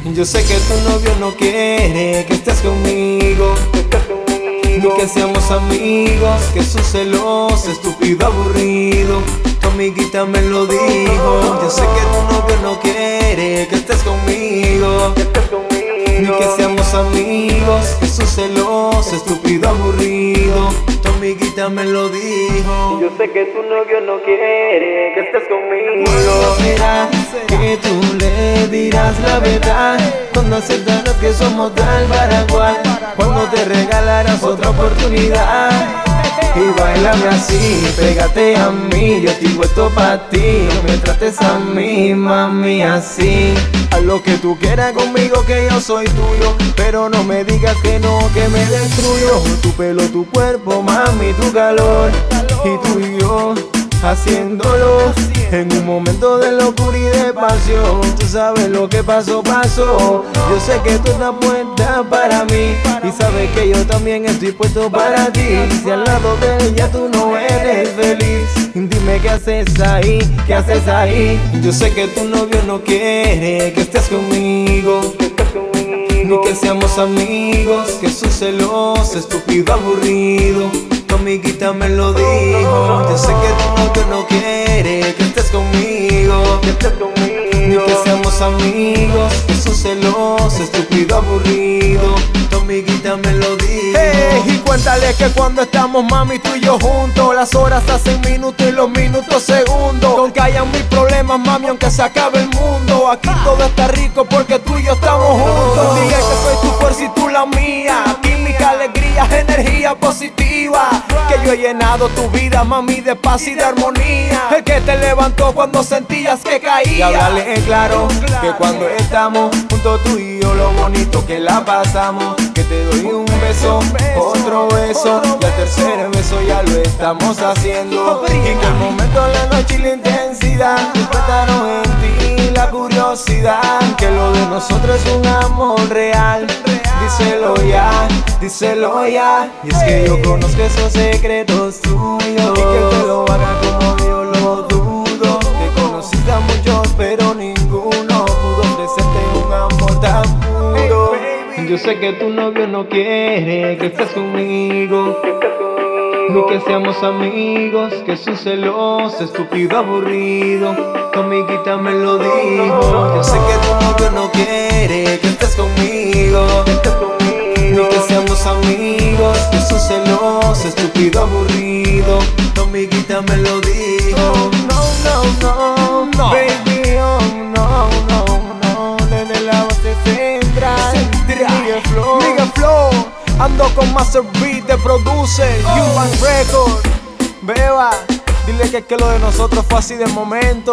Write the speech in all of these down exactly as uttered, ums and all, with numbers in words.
Yo sé que tu novio no quiere que estés conmigo, ni que seamos amigos, que sos celoso, estúpido, aburrido. Tu amiguita me lo dijo. Yo sé que tu novio no quiere que estés conmigo, ni que seamos amigos, que sos celoso, estúpido, aburrido. Tu amiguita me lo dijo. Yo sé que tu novio no quiere que estés conmigo. Será que tú le dirás la verdad cuando aceptarás que somos tal para cual, cuando te regalarás otra oportunidad. Y bailame así, pégate a mí, yo estoy puesto pa' ti. No me trates a mí, mami, así. Haz lo que tú quieras conmigo, que yo soy tuyo, pero no me digas que no, que me destruyo. Tu pelo, tu cuerpo, mami, tu calor, y tú y yo haciéndolo en un momento de locura y de pasión. Tú sabes lo que pasó, pasó. Yo sé que tú estás puesta para mí, y sabes que yo también estoy puesto para ti. Si al lado de ella tú no eres feliz, dime qué haces ahí, qué haces ahí. Yo sé que tu novio no quiere que estés conmigo, ni que seamos amigos, que sos celoso, estúpido, aburrido. Tu amiguita me lo dijo. Yo sé que tu novio no quiere que estés conmigo, ni que seamos amigos, que sos celoso, estúpido, aburrido. Tu amiguita me lo dijo. Hey, y cuéntale que cuando estamos, mami, tú y yo juntos, las horas hacen minutos y los minutos segundos. Con que hayan mil problemas, mami, aunque se acabe el mundo, aquí todo está rico porque tú y yo estamos juntos. Dije que soy tu fuerza y tú la mía, química, alegría, energía positiva. Que yo he llenado tu vida, mami, de paz y de armonía. El que te levantó cuando sentías que caía. Y háblale en claro, que cuando estamos juntos tú y yo, lo bonito que la pasamos. Que te doy un beso, otro beso, y al tercer beso ya lo estamos haciendo. Y que el momento, la noche y la intensidad despertaron en ti la curiosidad, que lo de nosotros es un amor real. Díselo ya, díselo ya. Y es que yo conozco esos secretos tuyos, y que él te lo haga como yo lo dudo. Que conociste a muchos pero ninguno pudo ofrecerte un amor tan puro. Yo sé que tu novio no quiere que estés conmigo, ni que seamos amigos, que sos celoso, estúpido, aburrido. Tu amiguita me lo dijo. Yo sé que tu novio no quiere que estés conmigo, ni que seamos amigos, que sos celoso, estúpido, aburrido. Tu amiguita me lo dijo. No, no, no, no, baby, oh, no, no, no. Desde la base central, Miguel Flow, Miguel Flow. Ando con Master Beat de producer, oh. Human Record. Beba, dile que, que lo de nosotros fue así de momento.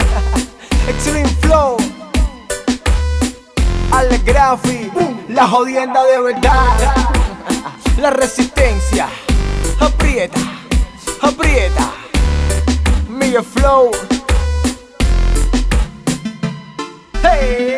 Extreme Flow, Alex Graffi, la jodienda de verdad. La resistencia, aprieta, aprieta. Miguel Flow. Hey.